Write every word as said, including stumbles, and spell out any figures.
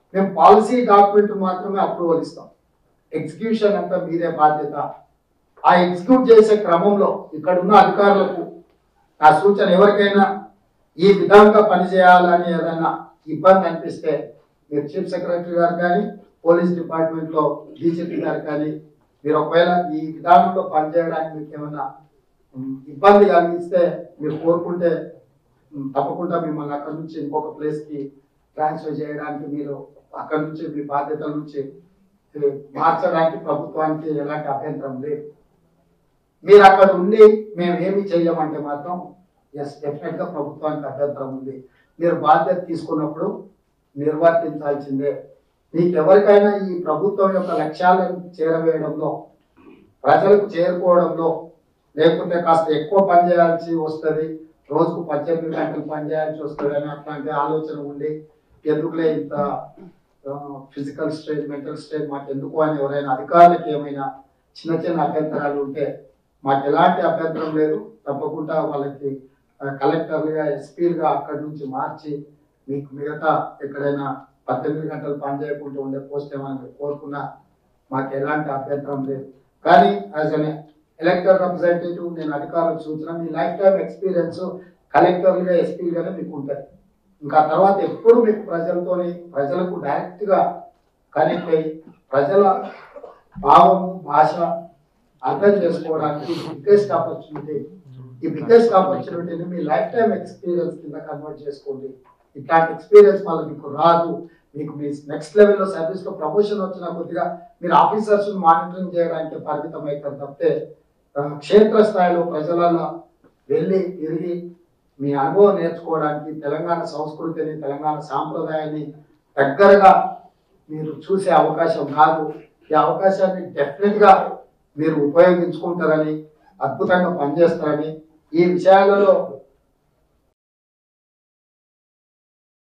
మేము policy document మాత్రమే approval ఇస్తాం, ఎగ్జిక్యూషన్ అంతా మీదే బాధ్యత. ఆ ఎగ్జిక్యూట్ చేసే క్రమంలో ఇక్కడ ఉన్న అధికారులకు నా సూచన, ఎవరికైనా ఈ విధంగా పనిచేయాలని ఏదైనా ఇబ్బంది అనిపిస్తే మీరు చీఫ్ సెక్రటరీ గారు కానీ పోలీస్ డిపార్ట్మెంట్లో డీజీపీ గారు కానీ మీరు ఒకవేళ ఈ విధానంలో పనిచేయడానికి మీకు ఏమైనా ఇబ్బంది కలిగిస్తే మీరు కోరుకుంటే తప్పకుండా మిమ్మల్ని అక్కడి నుంచి ఇంకొక ప్లేస్కి ట్రాన్స్ఫర్ చేయడానికి, మీరు అక్కడి నుంచి మీ బాధ్యతల నుంచి మార్చడానికి ప్రభుత్వానికి ఎలాంటి అభ్యంతరం లేదు. మీరు అక్కడ ఉండి మేము ఏమి చేయమంటే మాత్రం ఎస్ డెఫినెట్గా ప్రభుత్వానికి అభ్యంతరం ఉంది. మీరు బాధ్యత తీసుకున్నప్పుడు నిర్వర్తించాల్సిందే. మీకు ఎవరికైనా ఈ ప్రభుత్వం యొక్క లక్ష్యాలను చేరవేయడంలో, ప్రజలకు చేరుకోవడంలో, లేకుంటే కాస్త ఎక్కువ పని చేయాల్సి వస్తుంది, రోజుకు పద్దెనిమిది గంటలు పని చేయాల్సి వస్తుంది అని అట్లాంటి ఆలోచన ఉండి ఎందుకులే ఇంత ఫిజికల్ స్ట్రెయిన్, మెంటల్ స్ట్రెయిన్ మాకు ఎందుకు అని ఎవరైనా అధికారులకు ఏమైనా చిన్న చిన్న అభ్యంతరాలు ఉంటే మాకు ఎలాంటి అభ్యంతరం లేదు. తప్పకుండా వాళ్ళకి కలెక్టర్లుగా ఎస్పీలుగా అక్కడి నుంచి మార్చి మీకు మిగతా ఎక్కడైనా పద్దెనిమిది గంటలు పని చేయకుండా ఉండే పోస్ట్ ఏమైనా కోరుకున్నా మాకు ఎలాంటి అభ్యంతరం లేదు. కానీ యాజ్ అన్ ఎలక్టెడ్ రిప్రజెంటేటివ్ నేను అధికారులకు సూచన, మీ లైఫ్ టైం ఎక్స్పీరియన్స్ కలెక్టర్లుగా ఎస్పీలుగానే మీకు ఉంటాయి. ఇంకా తర్వాత ఎప్పుడు మీకు ప్రజలతోని ప్రజలకు డైరెక్ట్గా కనెక్ట్ అయ్యి ప్రజల భావము భాష అర్థం చేసుకోవడానికి బిగ్గెస్ట్ ఆపర్చునిటీ. ఈ బిగ్గెస్ట్ ఆపర్చునిటీని మీ లైఫ్ టైం ఎక్స్పీరియన్స్ కింద కన్వర్ట్ చేసుకోండి. ఇట్లాంటి ఎక్స్పీరియన్స్ మళ్ళీ మీకు రాదు. మీకు మీ నెక్స్ట్ లెవెల్లో సర్వీస్లో ప్రమోషన్ వచ్చిన కొద్దిగా మీరు ఆఫీసర్స్ మానిటరింగ్ చేయడానికి పరిమితం అవుతారు తప్పితే క్షేత్రస్థాయిలో ప్రజలలో వెళ్ళి తిరిగి మీ అనుభవం నేర్చుకోవడానికి, తెలంగాణ సంస్కృతిని, తెలంగాణ సాంప్రదాయాన్ని దగ్గరగా మీరు చూసే అవకాశం కాదు. ఈ అవకాశాన్ని డెఫినెట్గా మీరు ఉపయోగించుకుంటారని, అద్భుతంగా పనిచేస్తారని, ఈ విషయాలలో